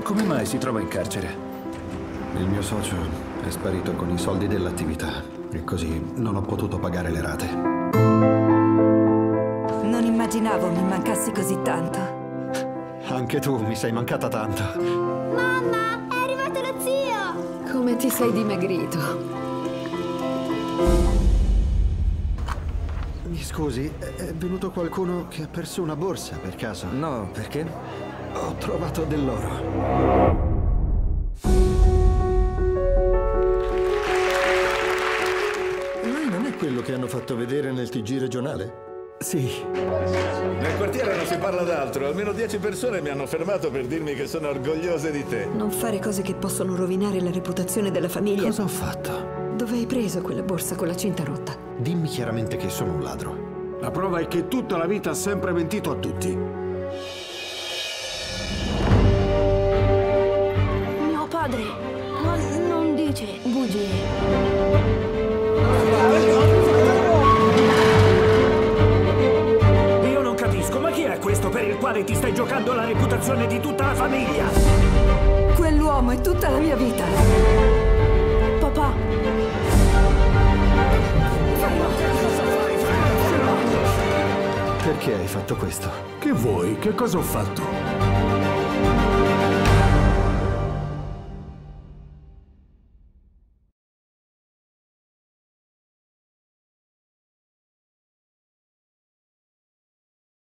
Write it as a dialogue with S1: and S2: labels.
S1: Come mai si trova in carcere?
S2: Il mio socio è sparito con i soldi dell'attività e così non ho potuto pagare le rate.
S3: Non immaginavo mi mancassi così tanto.
S2: Anche tu mi sei mancata tanto.
S4: Mamma, è arrivato lo zio!
S5: Come ti sei dimagrito?
S2: Mi scusi, è venuto qualcuno che ha perso una borsa per caso?
S1: No, perché?
S2: Ho trovato dell'oro.
S6: Lui non è quello che hanno fatto vedere nel TG regionale?
S2: Sì.
S7: Nel quartiere non si parla d'altro. Almeno 10 persone mi hanno fermato per dirmi che sono orgogliose di te.
S5: Non fare cose che possono rovinare la reputazione della famiglia.
S2: Cosa ho fatto?
S5: Dove hai preso quella borsa con la cinta rotta?
S2: Dimmi chiaramente che sono un ladro.
S8: La prova è che tutta la vita ha sempre mentito a tutti.
S4: Mio padre, ma non dice bugie.
S9: Io non capisco, ma chi è questo per il quale ti stai giocando la reputazione di tutta la famiglia?
S5: Quell'uomo è tutta la mia vita.
S4: Papà.
S2: Perché hai fatto questo?
S8: Che vuoi? Che cosa ho fatto?